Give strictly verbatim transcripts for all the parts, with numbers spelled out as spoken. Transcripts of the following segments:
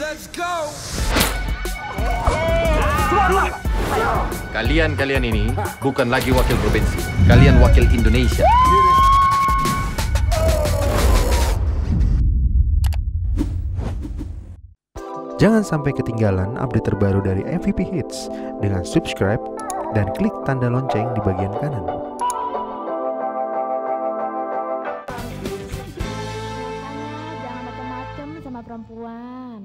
Let's go. Kalian-kalian ini bukan lagi wakil provinsi. Kalian wakil Indonesia. Jangan sampai ketinggalan update terbaru dari M V P Hits dengan subscribe dan klik tanda lonceng di bagian kanan. Jangan macam-macam sama perempuan.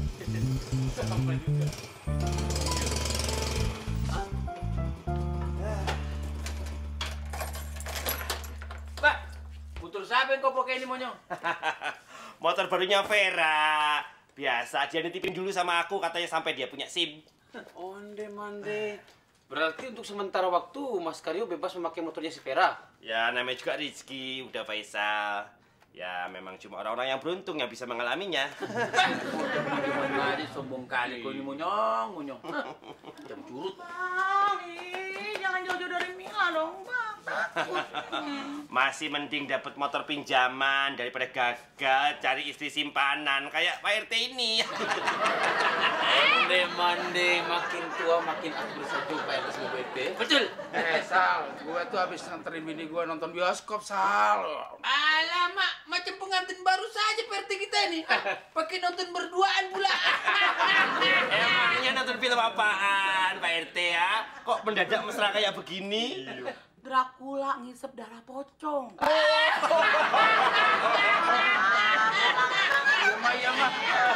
Pak, motor siapa yang kau pakai ini, Monyong? Motor barunya Vera. Biasa dia nitipin dulu sama aku, katanya sampai dia punya SIM. Onde mande. Berarti untuk sementara waktu Mas Karyo bebas memakai motornya si Vera. Ya namanya juga rezeki, udah Faisal. Ya memang cuma orang-orang yang beruntung yang bisa mengalaminya. Gimana aja sombong kali kau ini, Monyong, Monyong. Jam curut. Jangan jauh-jauh dari Mila dong, Bang. Masih mending dapat motor pinjaman daripada gagal cari istri simpanan kayak Pak R T ini. Onde mande, makin tua makin akur saja Pak R T sama B P. Betul. Eh Sal, gue tuh habis nganterin bini gue nonton bioskop Sal. Alamak, macam pengantin baru saja P R T kita ini. Pakai nonton berduaan pula. Emangnya nonton film apaan Pak R T ya? Kok mendadak mesra kayak begini? Dracula ngisep darah pocong. Iya mah, iya mah.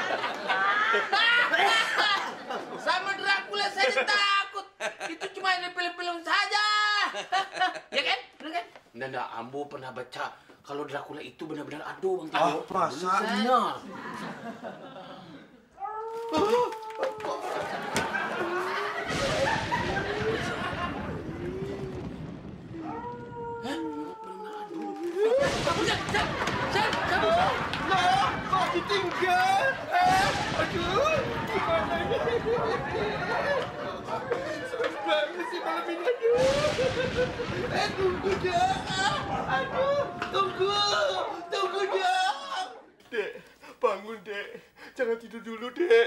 Sama Dracula saya takut. Itu cuma di film-film saja. Ya kan? Benar kan? Nanda, Ambo pernah baca kalau Dracula itu benar-benar ada, Bang Tio. Ah, masa? Benar. Ditinggal. Eh, aduh, gimana ini? Serem banget sih malam ini, aduh. Eh, tunggu dong. Aduh, tunggu. Tunggu dong. Dek, bangun, Dek. Jangan tidur dulu, Dek.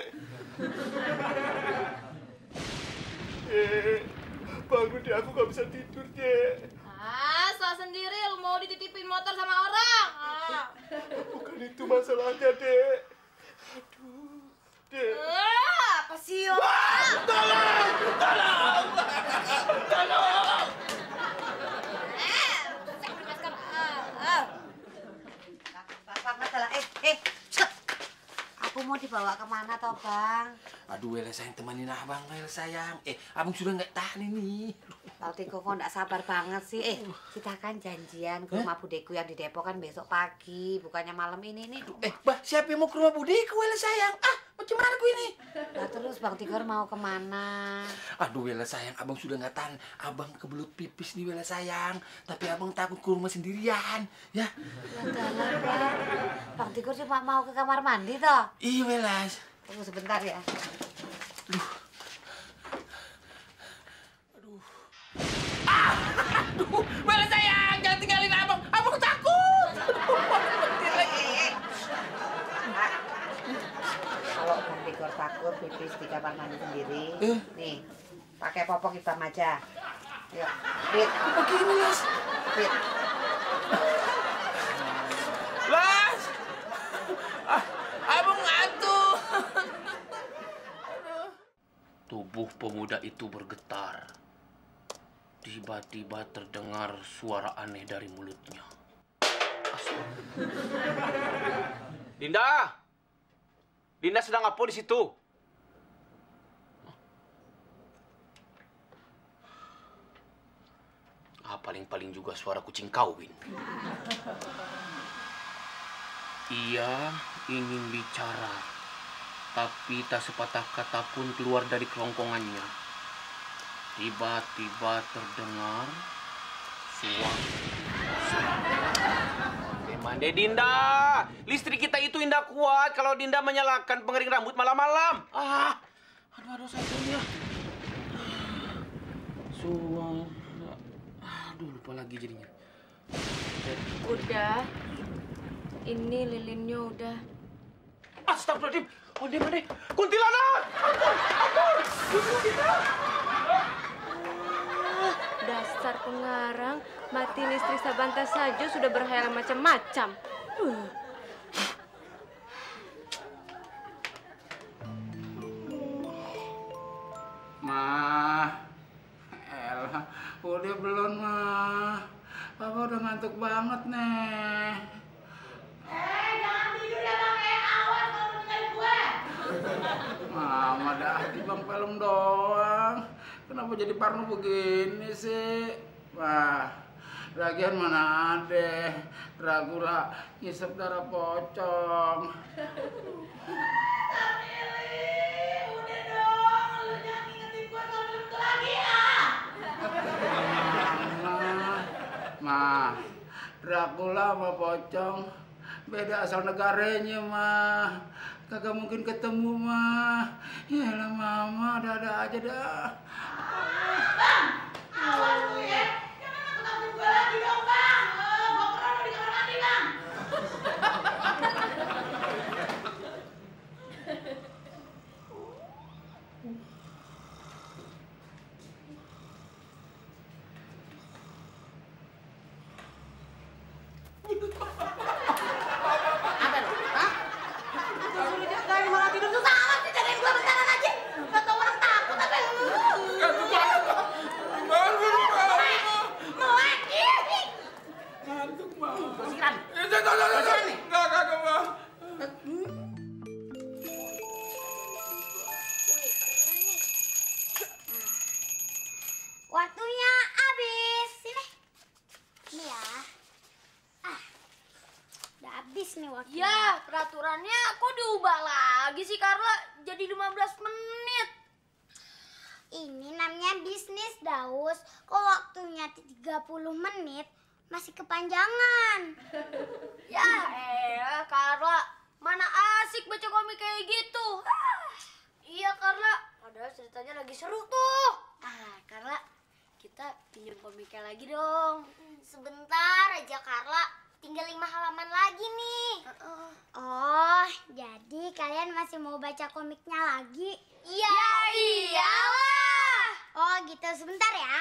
Dek, bangun, Dek. Aku gak bisa tidur, Dek. Ah, salah sendiri lu mau dititipin motor sama orang. Ah. Bukan itu masalahnya, Dek. Aduh, Dek. Ah, apa sih? Om? Tolong! Tolong! Tolong! Eh, saya bebas sekarang. Ah, ah. Apa masalah? Eh, eh, cek. Aku mau dibawa kemana toh, Bang? Aduh, Wela sayang, temanin abang, Wela sayang. Eh, abang sudah nggak tahan ini. Tahu Tiko kok nggak sabar banget sih. Eh, kita kan janjian ke rumah budeku yang di Depok kan besok pagi, bukannya malam ini nih. Eh, bah, siapa yang mau ke rumah budeku, Wela sayang? Ah, macam mana aku ini? Nah, terus Bang Tigor mau kemana? Aduh, Wela sayang, abang sudah nggak tahan. Abang kebelut pipis nih, Wela sayang. Tapi abang takut ke rumah sendirian, ya? Adalah, Bang. Bang Tigor cuma mau ke kamar mandi toh. Iya, Wela. Tunggu sebentar ya. Aduh. Aduh. Ah! Aduh, Wela sayang, jangan tinggalin abang. Abang takut. Kalau Bang Tigor takut pipis di kamar mandi sendiri, Eh. nih, pakai popok hitam aja. Yuk, Fit. Begini, Las. Fit. Las. Ah, abang ngantuk. Tubuh pemuda itu bergetar. Tiba-tiba terdengar suara aneh dari mulutnya. Dinda! Dinda sedang apa di situ? Ah, paling-paling juga suara kucing kawin. Ia ingin bicara, tapi tak sepatah kata pun keluar dari kerongkongannya. Tiba-tiba terdengar suara. Mande Dinda, listrik kita itu indah kuat kalau Dinda menyalakan pengering rambut malam-malam. Ah, aduh aduh sakitnya. Suara. Aduh lupa lagi jadinya. Udah. Ini lilinnya udah Astagfirullahaladzim. Onde, onde. Kuntilanak! Ampun, ampun. Kuntilanak. Dasar pengarang, matiin istri Sabanta saja sudah berhayal macam-macam. Uh. Ma, elah, udah belum, Ma. Papa udah ngantuk banget nih. Eh, jangan tidur ya Bang. Eh, awas kalau ninggalin gue. Mama dah di bang film doang. Kenapa jadi parno begini sih? Wah, lagian mana ada Dracula ngisep darah pocong. Udah dong, lu jangan ingetin gue sama film itu lagi ya. Mama, Ma, Dracula sama pocong beda asal negaranya, Ma. Kagak mungkin ketemu, Ma. Yalah, Mama, ada-ada aja dah. Bang, awas lu ya. Jangan nakut-nakutin gue lagi dong, Bang. Eh, gue pernah di kamar mandi, Bang. Apa lu? Hah? Suruh dia sekarang malah tidur susah amat sih, jagain gua bentaran aja. Nggak tahu orang takut apa. Ngantuk banget, Ma. Ngantuk banget, Ma. Melek, iya nih. Ngantuk, Ma. Gosiran. Eh, jangan, jangan, Gosiran jangan. nih. Nggak, kagak, Ma. Waktunya habis. Sini. Ini ya. Ah. Udah habis nih waktunya. Ya, peraturannya kok diubah lagi sih, Carla? Jadi lima belas menit. Ini namanya bisnis, Daus. Kok waktunya tiga puluh menit masih kepanjangan. Ya elah, Carla. Mana asik baca komik kayak gitu. Ah, iya, Carla. Padahal ceritanya lagi seru tuh. Ah, Carla, kita pinjam komiknya lagi dong. Sebentar aja, Carla. Tinggal lima halaman lagi nih. Oh, jadi kalian masih mau baca komiknya lagi? Iya, iyalah. Oh, gitu. Sebentar ya.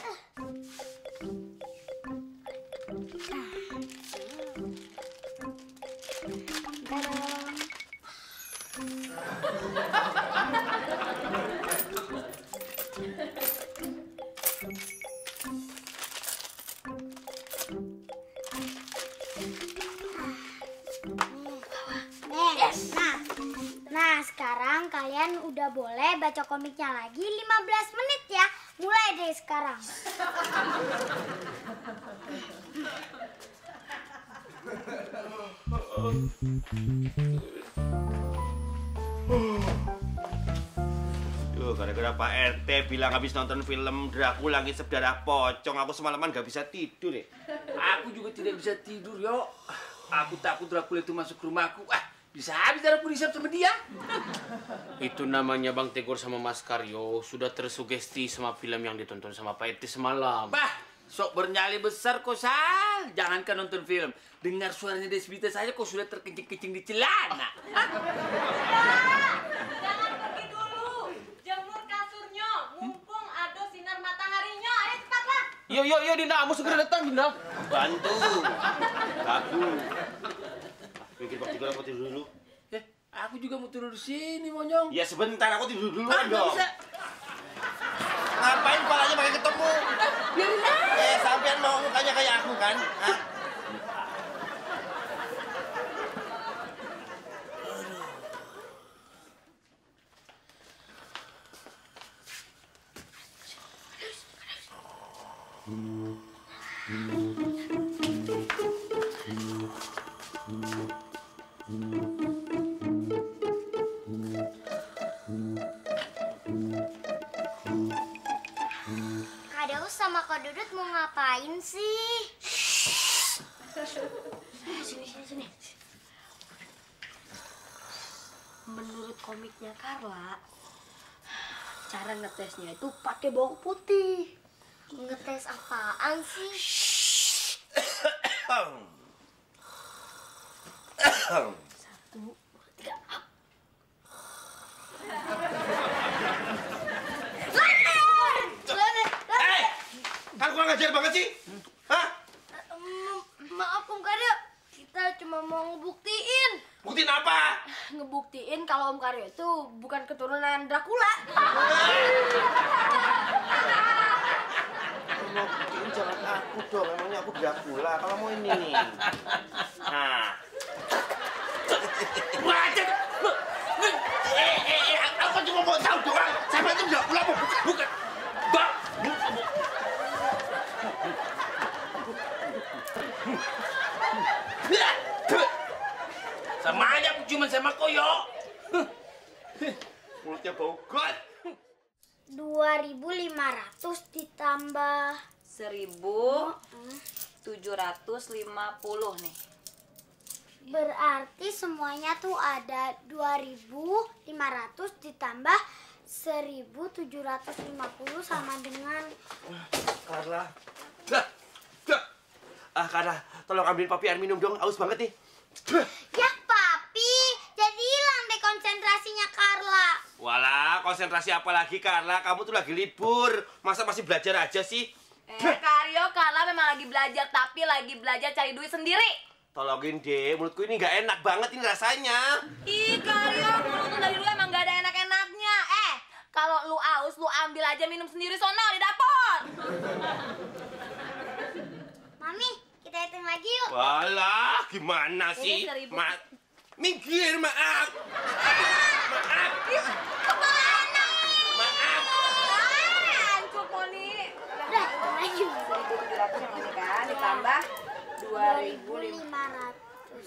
Nih, nah, nah sekarang kalian udah boleh baca komiknya lagi lima belas menit ya. Mulai deh sekarang. Duh, gara-gara Pak R T bilang habis nonton film Dracula ngisep darah pocong, aku semalaman gak bisa tidur ya. Aku juga tidak bisa tidur, yo. Aku takut Dracula itu masuk ke rumahku. Ah, bisa habis darahku dihisap sama dia. Itu namanya Bang Tegor sama Mas Karyo sudah tersugesti sama film yang ditonton sama Pak R T semalam. Bah, sok bernyali besar kok, Sal. Jangankan nonton film, dengar suaranya Desbita saja kok sudah terkencing-kencing di celana. Jangan pergi dulu. Jemur kasurnya, mumpung ada sinar mataharinya. Ayo cepatlah. Yo, yo, yo, Dinda. Kamu segera datang, Dinda. Bantu. Bagus. Pikir Pak Tigor aku tidur dulu. Eh, aku juga mau turun di sini, Monyong. Ya sebentar, aku tidur dulu Ah, nggak dong. bisa. Ngapain palanya pakai ketemu? Biarin aja. Eh, sampean mau mukanya kayak aku kan? Hah? Kak Daus sama Kak Dudut mau ngapain sih? Sini, sini, sini. Menurut komiknya Carla, cara ngetesnya itu pakai bawang putih. Ngetes apaan sih? Satu, dua, tiga. buktiin kalau Om Karyo itu bukan keturunan Dracula. Mau buktiin jangan aku dong, emangnya aku Dracula. Kalau mau ini nih. Nah. Wajib. Eh, eh, eh, aku cuma mau tahu doang. Siapa itu Dracula? Bukan, bukan. Bak. Sama aja aku cuma sama koyo. Mulutnya bau got. dua ribu lima ratus ditambah seribu tujuh ratus lima puluh nih. berarti semuanya tuh ada dua ribu lima ratus ditambah seribu tujuh ratus lima puluh sama dengan Carla. Dah. Dah. Ah, Carla, tolong ambilin papi air minum dong. Aus banget nih. ya papi, jadi hilang deh konsentrasinya Carla. Walah, konsentrasi apa lagi, Carla? Kamu tuh lagi libur. Masa masih belajar aja sih? Eh, Karyo, Carla memang lagi belajar, tapi lagi belajar cari duit sendiri. Tolongin deh, mulutku ini nggak enak banget ini rasanya. Ih, Karyo, mulut dari lu emang gak ada enak-enaknya. Eh, kalau lu aus, lu ambil aja minum sendiri sono di dapur. Mami, kita hitung lagi yuk. Walah, gimana Ini sih? seribu. Ma minggir, maaf. Maaf. Kepala anak. Maaf. Hancur, Poni. Udah, hitung lagi. seribu tujuh ratus yang ini kan, ditambah dua ribu lima ratus.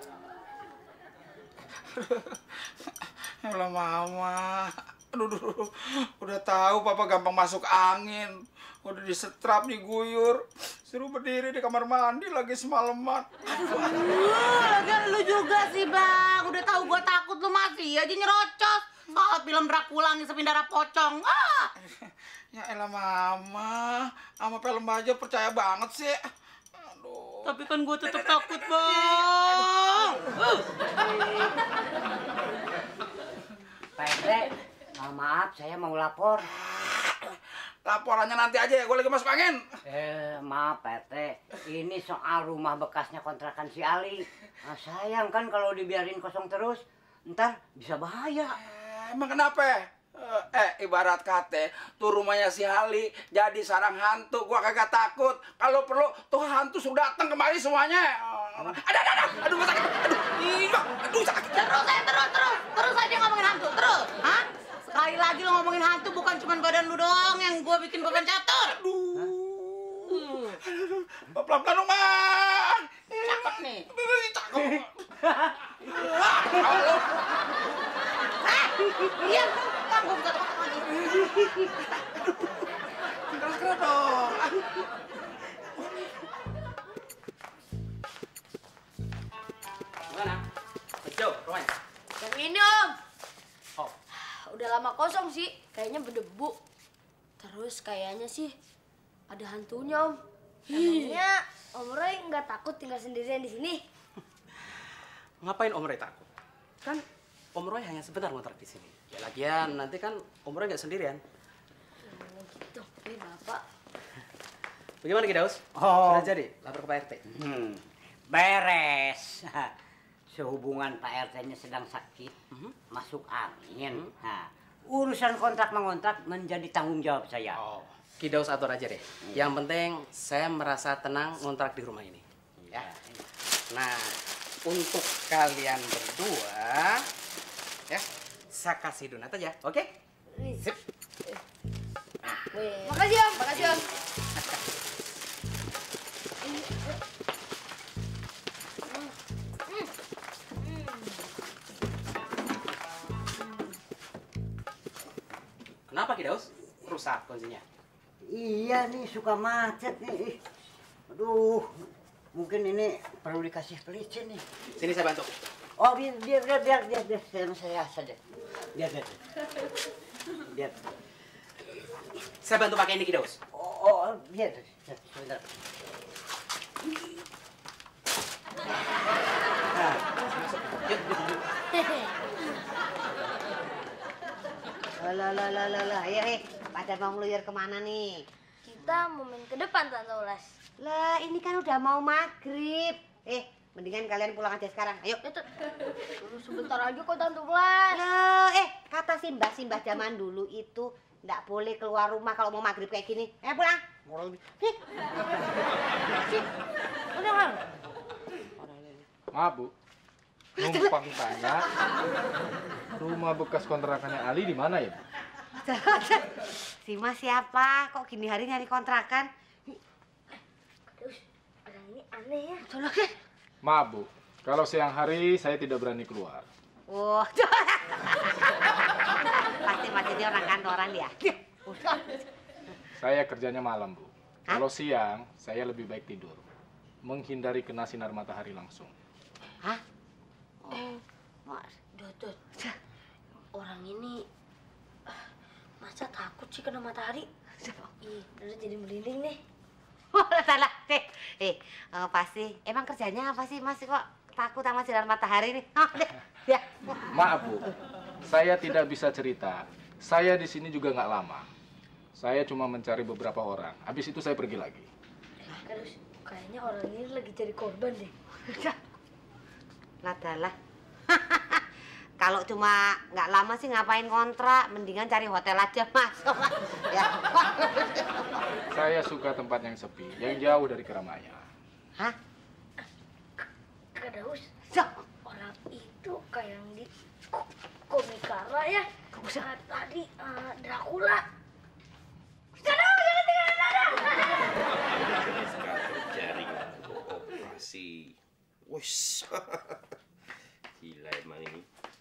Elah mama. Aduh, aduh, aduh. Udah tahu papa gampang masuk angin. Udah disetrap, diguyur. Suruh berdiri di kamar mandi lagi semalaman. Lagian lu juga sih, Bang. Udah tahu gua takut lu masih aja nyerocos. Soal film Dracula ngisepin darah pocong. Ah! Ya elah mama. Sama film aja percaya banget sih. Aduh. Tapi kan gua tetap takut, Bang. Pak R T, oh, maaf saya mau lapor. Laporannya nanti aja ya, gue lagi masuk angin. Eh, maaf Pak R T, ini soal rumah bekasnya kontrakan si Ali. Nah, sayang kan kalau dibiarin kosong terus, ntar bisa bahaya. Eh, emang kenapa? Eh, eh, ibarat kate, tuh rumahnya si Ali jadi sarang hantu. Gua kagak takut. Kalau perlu, tuh hantu sudah datang kemari semuanya. Ada, ada, ada. Aduh, sakit. Aduh, iya. Aduh, sakit. Terus saya terus terus terus aja ngomongin hantu terus. Hah? Sekali lagi lo ngomongin hantu bukan cuma badan lu doang yang gua bikin beban catur. Aduh. Aduh, pelan-pelan dong, Bang. Cakep nih. Cakep. Ah, iya, tanggung gak takut lagi. Keras-keras dong. Mana? Kecil, rumahnya. Yang ini Om. Oh. Udah lama kosong sih, kayaknya berdebu. Terus kayaknya sih ada hantunya Om. Emangnya Om Roy nggak takut tinggal sendirian di sini? Ngapain Om Roy takut? Kan Om Roy hanya sebentar ngontrak di sini. Ya lagian nanti kan Om Roy nggak sendirian. Oh gitu, ini Bapak. Bagaimana Kidaus? Oh. Sudah jadi lapor ke Pak R T. Hmm, beres. Sehubungan Pak R T-nya sedang sakit, Mhm. masuk angin. Nah, urusan kontrak mengontrak menjadi tanggung jawab saya. Oh, Kidaus atur aja deh. Yang penting saya merasa tenang ngontrak di rumah ini. Ya. Nah, untuk kalian berdua, ya, saya kasih donat aja, oke? Sip. Makasih Om, makasih Om. Kenapa Kidaus? Rusak kuncinya. Iya nih, suka macet nih. Aduh, mungkin ini perlu dikasih pelicin nih. Sini saya bantu. Oh, biar, biar, biar, biar, biar, biar, biar saya saja. Biar, biar. Biar. Saya bantu pakai ini Kidaus. Oh, oh, biar. Sebentar. Nah, Yuk, yuk, yuk. Lah lah lah lah lah, ya eh, pada mau ngeluyur kemana nih? Kita mau main ke depan Tante Ulas. Lah ini kan udah mau maghrib. Eh, Mendingan kalian pulang aja sekarang. Ayo. Tunggu sebentar aja kok Tante Blas. Loh, eh kata simbah-simbah zaman dulu itu nggak boleh keluar rumah kalau mau maghrib kayak gini. Eh pulang. Sih. Sih. Udah kan? Maaf Bu, numpang tanya, rumah bekas kontrakannya Ali di mana ya Bu? Si Mas siapa? Kok gini hari nyari kontrakan? Terus orang ini aneh ya. Tolong deh. Maaf Bu, kalau siang hari saya tidak berani keluar. Wah, pasti masih dia orang kantoran dia. Saya kerjanya malam Bu. Kalau siang saya lebih baik tidur, menghindari kena sinar matahari langsung. Hah? Oh, Mas. Dodot. Orang ini masa takut sih kena matahari? Ih, Dodot jadi merinding nih. Salah, eh, eh, uh, pasti. Emang kerjanya apa sih Mas kok takut sama sinar matahari nih? Oh, deh, ya. Maaf Bu, saya tidak bisa cerita. Saya di sini juga nggak lama. Saya cuma mencari beberapa orang. Habis itu saya pergi lagi. Terus kayaknya orang ini lagi jadi korban deh. Ladalah. Kalau cuma nggak lama sih ngapain kontrak? Mendingan cari hotel aja Mas. Ya. Saya suka tempat yang sepi, yang jauh dari keramaian. Hah? Kak Daus, orang itu kayak yang di komik Kara ya. Saat tadi uh, Dracula. Kak Daus, jangan tinggalin Nada. Sekarang jaring operasi. Wush. Gila emang ini.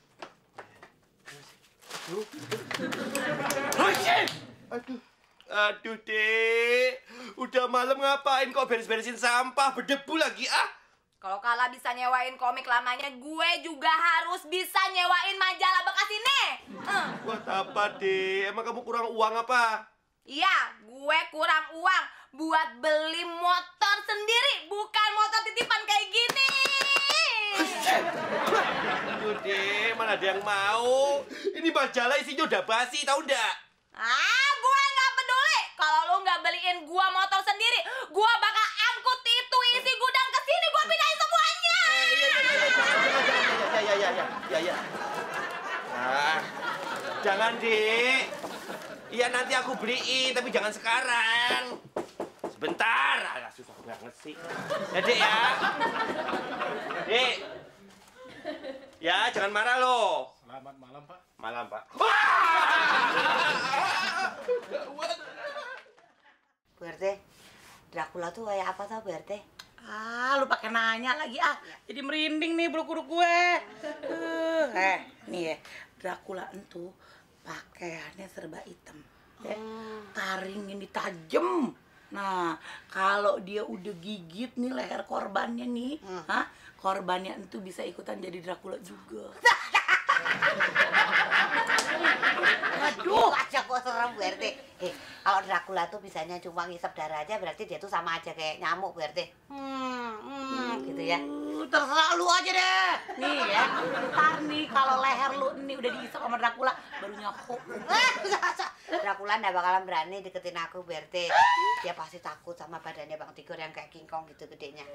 Aduh. Aduh, Dek. Udah malam ngapain kok beres-beresin sampah? Berdebu lagi, ah. Kalau Kala bisa nyewain komik lamanya, gue juga harus bisa nyewain majalah bekas ini. Uh. Buat apa, Dek? Emang kamu kurang uang apa? Iya, gue kurang uang buat beli motor sendiri, bukan motor titipan kayak gini. Aduh, Dek. Mana ada yang mau? Ini majalah isinya udah basi, tahu nggak? Ah, gue nggak peduli. Kalau lu nggak beliin gue motor sendiri, gue bakal angkut itu isi gudang ke sini, gue pindahin semuanya. Eh, iya, iya, iya, iya, iya, iya, iya, iya. Ah, jangan, Dek. Iya, nanti aku beliin, tapi jangan sekarang. Sebentar. Agak susah banget sih. Ya, Dek, ya. Dek. Ya, jangan marah loh. Selamat malam, Pak. Malam, Pak. Bu R T, Dracula tuh kayak apa tau Bu R T? Ah, lu pakai nanya lagi ah. Jadi merinding nih bulu kuduk gue. Uh, eh, nih ya, Dracula entu pakaiannya serba hitam. Ya. Taring ini tajam. Nah, kalau dia udah gigit nih leher korbannya nih, hmm. Hah? Korbannya entu bisa ikutan jadi Dracula juga. Aduh, aja kok serem Bu R T. Eh, kalau Dracula tuh bisanya cuma ngisep darah aja, berarti dia tuh sama aja kayak nyamuk Bu R T. Hmm, hmm, gitu ya. Terserah lu aja deh. Nih ya, ntar nih kalau leher lu nih udah diisep sama Dracula, baru nyapu. Dracula nggak bakalan berani deketin aku Bu R T. Dia pasti takut sama badannya Bang Tigor yang kayak King Kong gitu gedenya.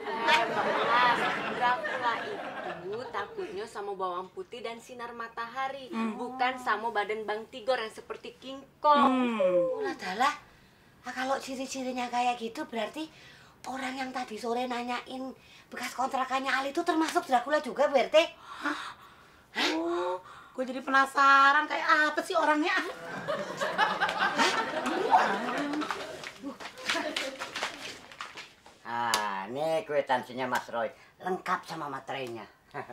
Dracula itu takutnya sama bawang putih dan sinar matahari, hmm. bukan sama badan Bang Tigor yang seperti King Kong. Hmm. Ulah dalah. Nah, kalau ciri-cirinya kayak gitu berarti orang yang tadi sore nanyain bekas kontrakannya Ali itu termasuk Dracula juga Bu R T? Hah? Oh, gue jadi penasaran kayak apa sih orangnya? Ah, nih kwitansinya Mas Roy, lengkap sama materainya.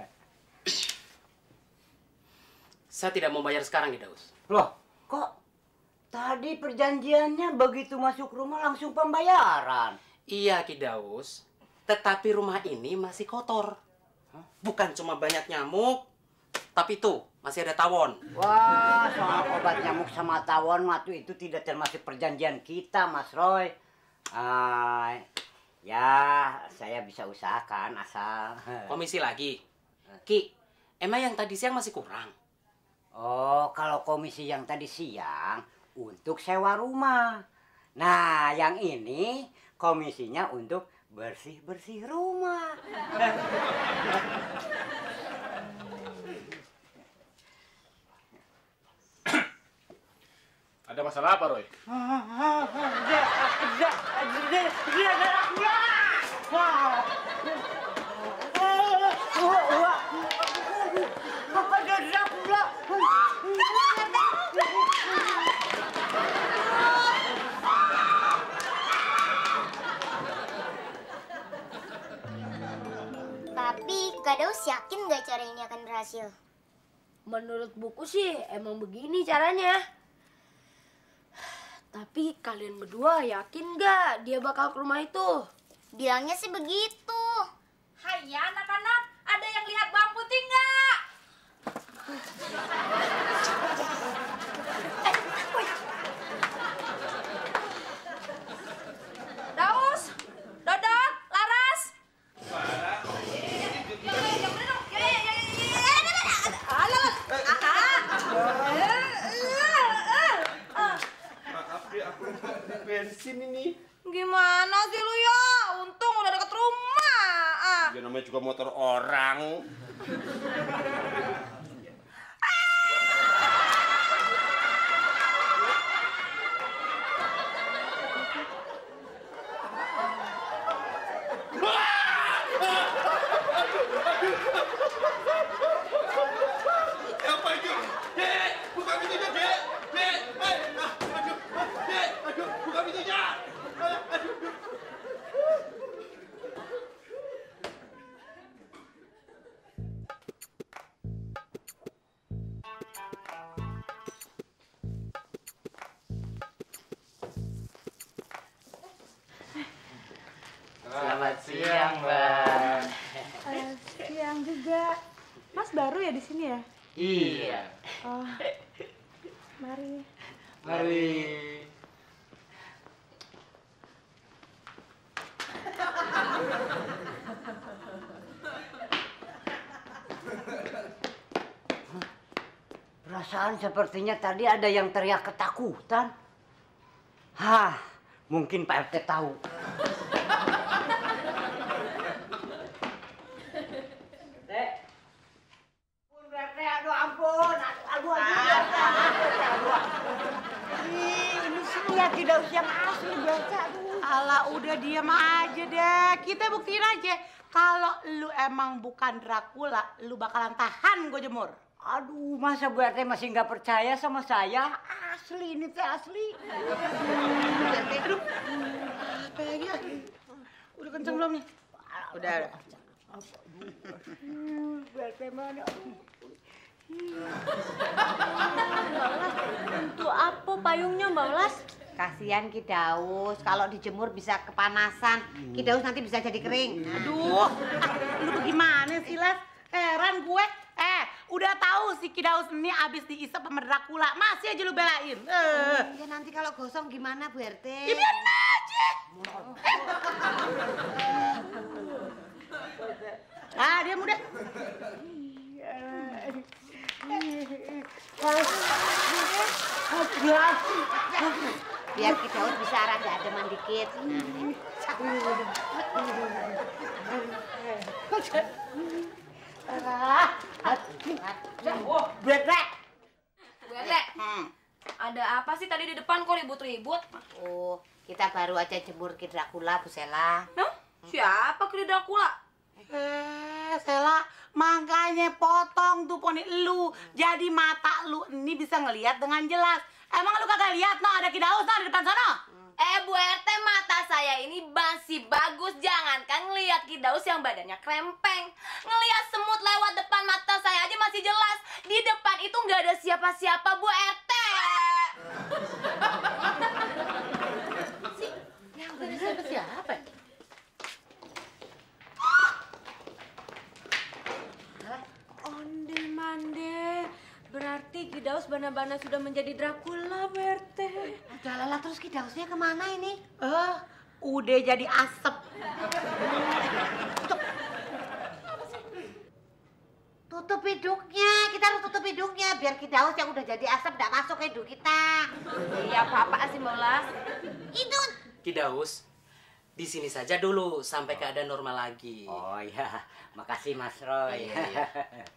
Saya tidak mau bayar sekarang ya, Daus. Loh, kok tadi perjanjiannya begitu masuk rumah langsung pembayaran? Iya, Ki Daus. Tetapi rumah ini masih kotor. Bukan cuma banyak nyamuk, tapi tuh masih ada tawon. Wah, soal obat nyamuk sama tawon waktu itu tidak termasuk perjanjian kita, Mas Roy. Ah, ya, saya bisa usahakan asal. Komisi lagi. Ki, emang yang tadi siang masih kurang? Oh, kalau komisi yang tadi siang untuk sewa rumah. Nah, yang ini komisinya untuk bersih-bersih rumah. Ada masalah apa, Roy? Tapi Kak Daus yakin nggak cara ini akan berhasil? Menurut buku sih emang begini caranya. Tapi kalian berdua yakin nggak dia bakal ke rumah itu? Bilangnya sih begitu. Hai ya anak-anak, ada yang lihat bawang putih nggak? Daus, Dodot, Laras. Maaf deh, aku bensin ini. Gimana sih lu ya? Untung udah deket rumah. Ah. Ya namanya juga motor orang. Apa itu? Dek, buka pintunya, Dek. Dek, eh, ah, aduh, ah, Dek, aduh, buka pintunya. Ah, aduh. Selamat siang, Mbak. Uh, siang juga. Mas baru ya di sini ya? Iya. Oh, mari. Mari. Perasaan sepertinya tadi ada yang teriak ketakutan. Hah, mungkin Pak R T tahu. Dek. Ampun, Pak R T, aduh ampun. Aduh, aduh, aduh. Ih, ini saya tidak usah asli biasa. Aduh. Alah, udah diam aja deh. Kita buktiin aja. Kalau lu emang bukan Dracula, lu bakalan tahan gue jemur. Aduh, masa Bu R T masih nggak percaya sama saya? Asli, ini teh asli. Aduh, apa lagi ya? Udah kenceng belum nih? Udah, udah. Bu R T mana? Mbak Ulas, untuk apa payungnya Mbak Ulas? Kasihan Ki Daus, kalau dijemur bisa kepanasan. Ki Daus nanti bisa jadi kering. Aduh, ah, lu bagaimana sih, Les? Heran gue. Eh, udah tahu si Ki Daus ini abis diisep sama Dracula. Masih aja lu belain. Eh. Ya nanti kalau gosong gimana Bu R T? Ya biarin aja. Ah, dia muda. Biar Ki Daus bisa rada ademan dikit. Ah, Oh, Betek. Betek. Ada apa sih tadi di depan kok ribut-ribut? Oh, kita baru aja jemur Ki Dracula, Bu Sela. Hah? Siapa Ki Dracula? Eh, Sela, makanya potong tuh poni lu. Jadi mata lu ini bisa ngelihat dengan jelas. Emang lu kagak lihat no ada Ki Daus no di depan sana? Eh, Bu R T, mata saya ini masih bagus. Jangankan ngelihat Ki Daus yang badannya krempeng. Ngelihat semut lewat depan mata saya aja masih jelas. Di depan itu nggak ada siapa-siapa, Bu R T. Sih, yang ada siapa-siapa? Onde mande. Berarti Ki Daus bana-bana sudah menjadi Dracula, B R T. Ada lala terus Ki Dausnya kemana ini? Eh, udah jadi asap. Tutup hidungnya, kita harus tutup hidungnya biar Ki Daus yang udah jadi asap nggak masuk ke hidung kita. Iya, apa-apa sih, Mbak Ulas? Itu. Ki Daus, di sini saja dulu sampai keadaan normal lagi. Oh iya, makasih Mas Roy. Iya, iya.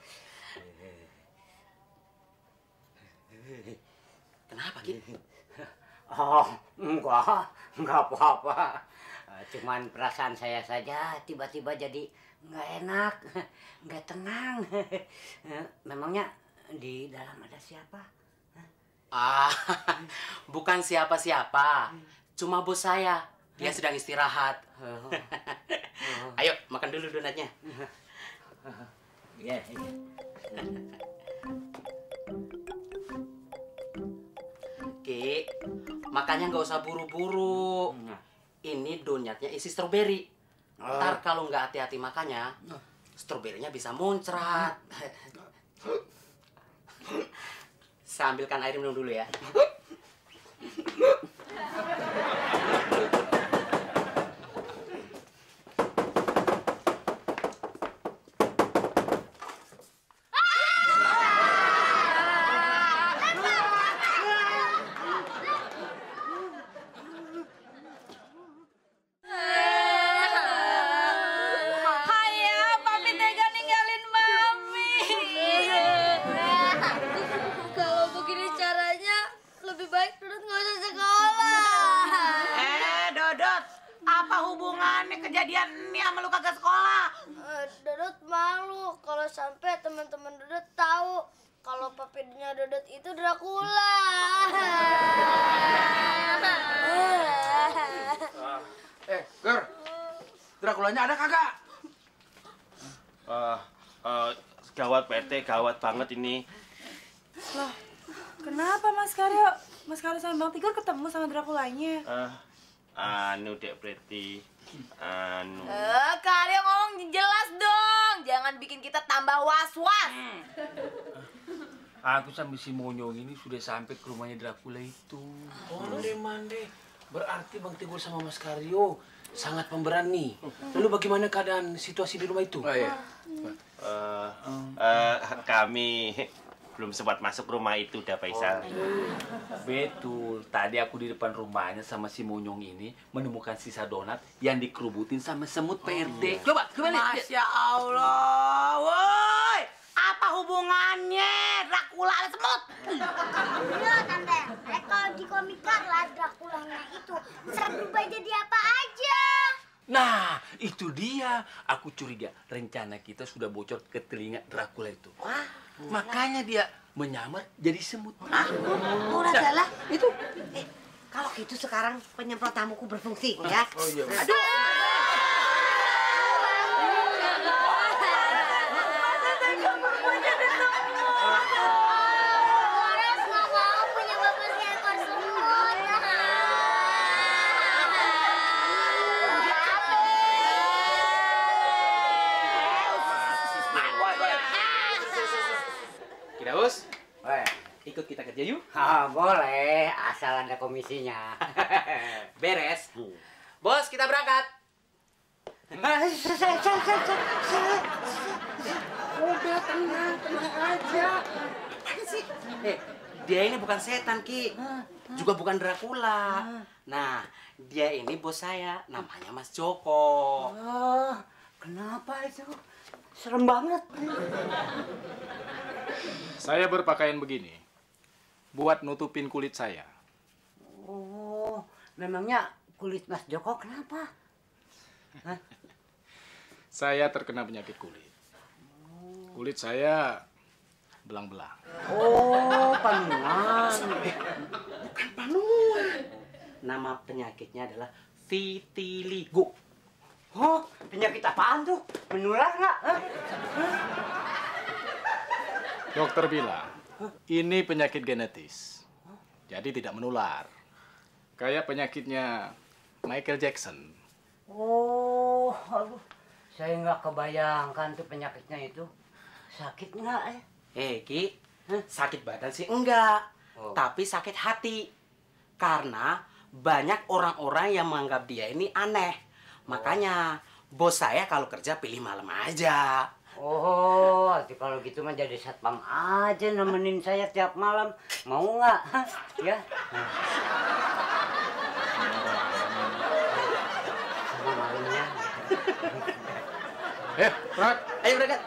Kenapa, Ki? Oh, enggak, enggak apa-apa. Cuman perasaan saya saja tiba-tiba jadi nggak enak, nggak tenang. Memangnya di dalam ada siapa? Ah, bukan siapa-siapa. Cuma bos saya. Dia sedang istirahat. Ayo, makan dulu donatnya. Iya. Ki, makanya nggak usah buru-buru. Ini donatnya isi stroberi. Ntar kalau nggak hati-hati makannya, stroberinya bisa muncrat. Saya ambilkan air minum dulu ya. Kejadian ini sama lu kagak sekolah. Uh, Dodot malu kalau sampai teman-teman Dodot tahu kalau papinya Dodot itu Dracula. Eh, Ger, Draculanya ada kagak? Uh, uh, gawat P T, gawat banget ini. Loh, kenapa Mas Karyo? Mas Karyo sama Bang Tigor ketemu sama Draculanya? Uh, anu Dek Preti. Anu. Eh, kalian ngomong jelas dong. Jangan bikin kita tambah was-was. Aku sama si Monyong ini sudah sampai ke rumahnya Dracula itu. Mande-mande. Berarti Bang Tigor sama Mas Karyo sangat pemberani. Lalu bagaimana keadaan situasi di rumah itu? Oh, iya. Uh, uh, kami belum sempat masuk rumah itu, dah Faisal. Oh, betul. Tadi aku di depan rumahnya sama si Monyong ini menemukan sisa donat yang dikerubutin sama semut P R D. Oh, Coba, coba lihat. Masya Allah, woi, apa hubungannya Dracula sama semut? Iya tante, eh, kalau di komik Carla Draculanya itu bisa berubah jadi apa aja. Nah, itu dia. Aku curiga rencana kita sudah bocor ke telinga Dracula itu. Wah, makanya dia menyamar jadi semut. Ah, murah adalah itu. Eh, kalau gitu sekarang penyemprot tamuku berfungsi ya. Oh iya. Aduh. Kidaus, ikut kita kerja yuk. Ah, boleh, asal ada komisinya. Beres. Bos, kita berangkat. Udah tenang, tenang aja. Apa sih? Eh, dia ini bukan setan, Ki. Juga bukan Dracula. Nah, dia ini bos saya, namanya Mas Joko. Oh, kenapa itu? Serem banget. Saya berpakaian begini buat nutupin kulit saya. Oh, memangnya kulit Mas Joko kenapa? Hah? Saya terkena penyakit kulit. Kulit saya belang-belang. Oh, panungan. Bukan panungan. Nama penyakitnya adalah vitiligo. Oh, penyakit apaan tuh? Menular nggak? Hah? Dokter bilang, ini penyakit genetis. Jadi tidak menular. Kayak penyakitnya Michael Jackson. Oh, aduh. Saya nggak kebayangkan tuh penyakitnya itu. Sakit nggak ya? Eh, Ki, sakit badan sih enggak. Oh. Tapi sakit hati. Karena banyak orang-orang yang menganggap dia ini aneh. Makanya, bos saya kalau kerja pilih malam aja. Oh, nanti kalau gitu mah jadi satpam aja nemenin saya tiap malam. Mau nggak? Ya. Eh, berangkat. Ayo berangkat.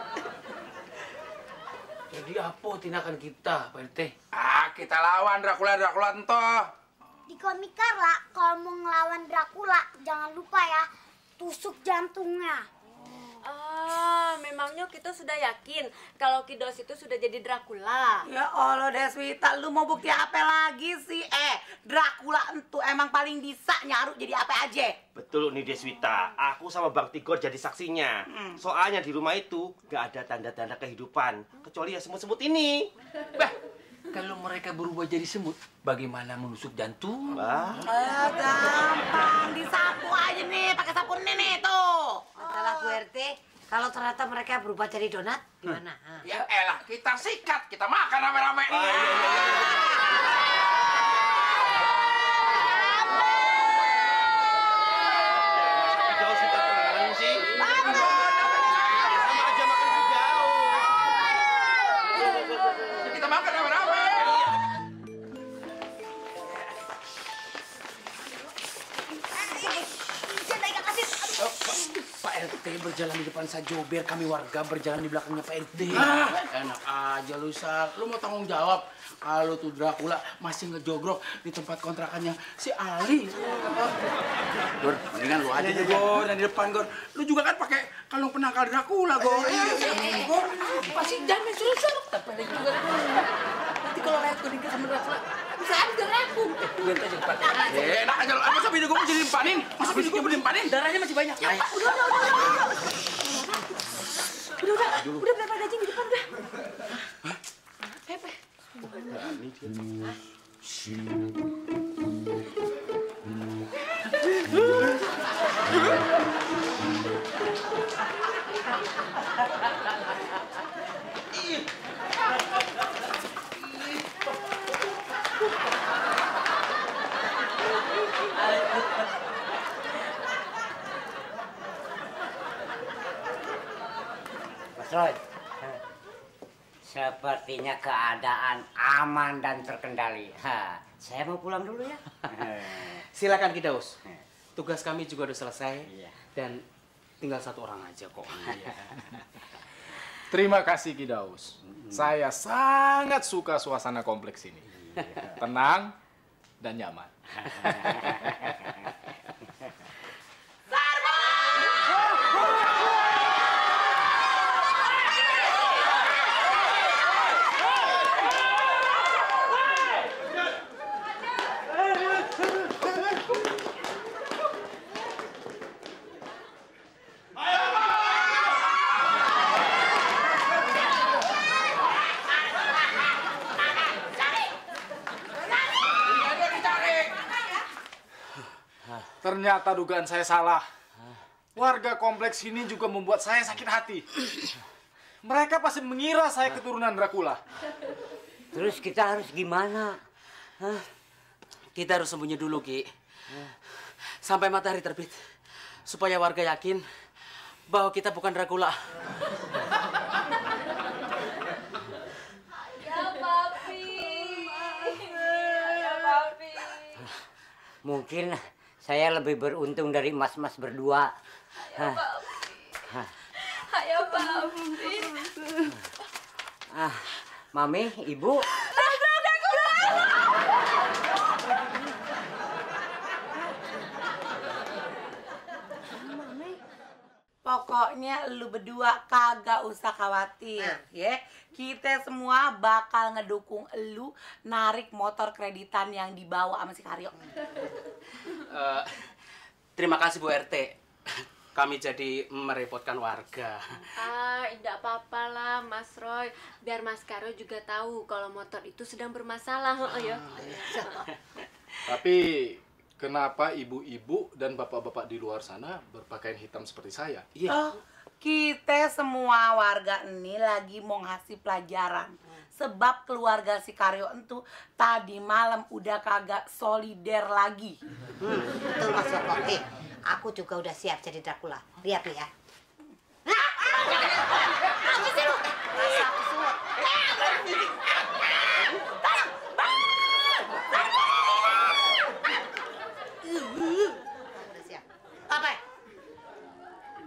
Jadi apa tindakan kita, Pak R T? Ah, kita lawan Dracula-Dracula entoh. Di komik Carla, kalau mau ngelawan Dracula, jangan lupa ya, tusuk jantungnya. Ah, memangnya kita sudah yakin kalau Kidos itu sudah jadi Dracula? Ya Allah Deswita, lu mau bukti apa lagi sih? Eh, Dracula itu emang paling bisa nyaru jadi apa aja. Betul nih Deswita, aku sama Bang Tigor jadi saksinya. Hmm. Soalnya di rumah itu gak ada tanda-tanda kehidupan, kecuali ya semut-semut ini. Bah, kalau mereka berubah jadi semut, bagaimana menusuk jantung? Wah. Ah, gampang, disapu aja nih, pakai sabun nih nih tuh. Masalah Bu R T, kalau ternyata mereka berubah jadi donat, gimana? Hmm. Ya elah, kita sikat, kita makan rame-rame. Ah, iya, iya, iya. Jauh sih terkenal sih. Sama aja makan si jauh. Kita makan rame-rame. Pak R T berjalan di depan saja, biar kami warga berjalan di belakangnya Pak R T. Ah, enak aja lu, Sal. Lu mau tanggung jawab kalau tuh Dracula masih ngejogrok di tempat kontrakannya si Ali. Gor, mendingan lu aja deh, Gor, yang di depan, Gor. Lu juga kan pakai kalung penangkal Dracula, Gor. Iya, Gor. Pasti jangan suruh-suruh. Tapi juga nanti kalau lihat gue dikit sama Dracula, bisa habis dari aku. Lihat aja Pak. Eh, enak aja lu. Masa video gue mau jadi dimpanin? Masa video gue mau dimpanin? Darahnya masih banyak. Ya, Pak, udah, udah, udah, udah. Udah, udah, udah berapa daging di depan udah. Pepe. Mas Roy, sepertinya keadaan aman dan terkendali. Ha, saya mau pulang dulu ya. Silakan Kidaus. Tugas kami juga udah selesai. Iya. Dan tinggal satu orang aja kok. Terima kasih Kidaus. Saya sangat suka suasana kompleks ini. Tenang dan nyaman. Ternyata dugaan saya salah. Warga kompleks ini juga membuat saya sakit hati. Mereka pasti mengira saya keturunan Dracula. Terus kita harus gimana? Hah? Kita harus sembunyi dulu, Ki. Sampai matahari terbit. Supaya warga yakin bahwa kita bukan Dracula. Ya, Papi. Ya, Papi. Mungkin saya lebih beruntung dari mas-mas berdua. Ayo, Papi. Ayo, Papi. Ah, Mami, Ibu. Pokoknya lu berdua kagak usah khawatir, ya. Kita semua bakal ngedukung lu narik motor kreditan yang dibawa sama si Karyo. Uh, terima kasih Bu R T. Kami jadi merepotkan warga. Ah, tidak apa-apa lah Mas Roy. Biar Mas Karyo juga tahu kalau motor itu sedang bermasalah. Oh, ya. Tapi kenapa ibu-ibu dan bapak-bapak di luar sana berpakaian hitam seperti saya? Oh, kita semua warga ini lagi mau ngasih pelajaran. Sebab keluarga si Karyo itu tadi malam udah kagak solider lagi. Hmm, betul Mas Joko. Eh, aku juga udah siap jadi Dracula. Lihat nih ya. Apa sih lu? Masa aku suruh. Udah siap. Apa?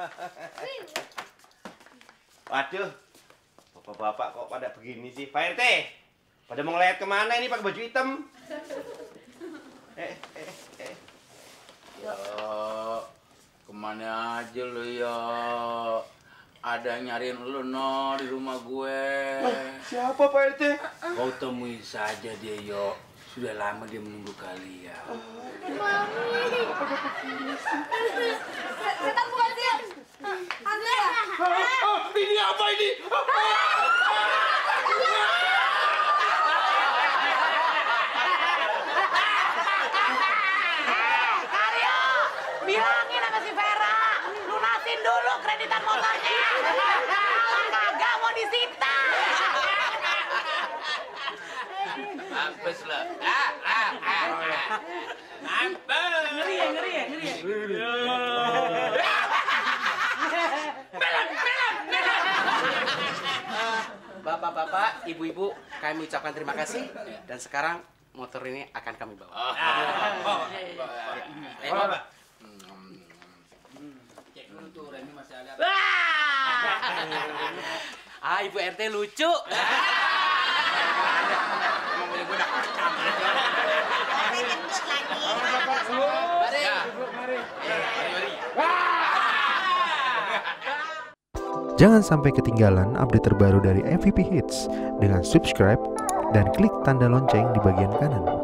Waduh, bapak-bapak kok pada begini sih? Pak R T, pada mau ngeliat kemana ini pakai baju hitam? Eh, eh, eh. Ya, kemana aja lo ya? Ada yang nyariin lu no di rumah gue. Siapa Pak R T? Kau temui saja dia yo. Sudah lama dia menunggu kalian. Mami. Setan bukan dia. Hantu ya? Ini apa ini? Karyo, bilangin sama si Vera, lunasin dulu kreditan motornya. Kalau kagak mau disita. Mampus lo. Ah, ah, ah. Mampus. Ngeri ya, ngeri ya, ngeri ya. Melon, melon, melon. Bapak-bapak, ibu-ibu, kami ucapkan terima kasih. Dan sekarang motor ini akan kami bawa. Eh, Bapak. Cek dulu tuh, Remi masih ada. Ah, Ibu R T lucu. Jangan sampai ketinggalan update terbaru dari M V P Hits dengan subscribe dan klik tanda lonceng di bagian kanan.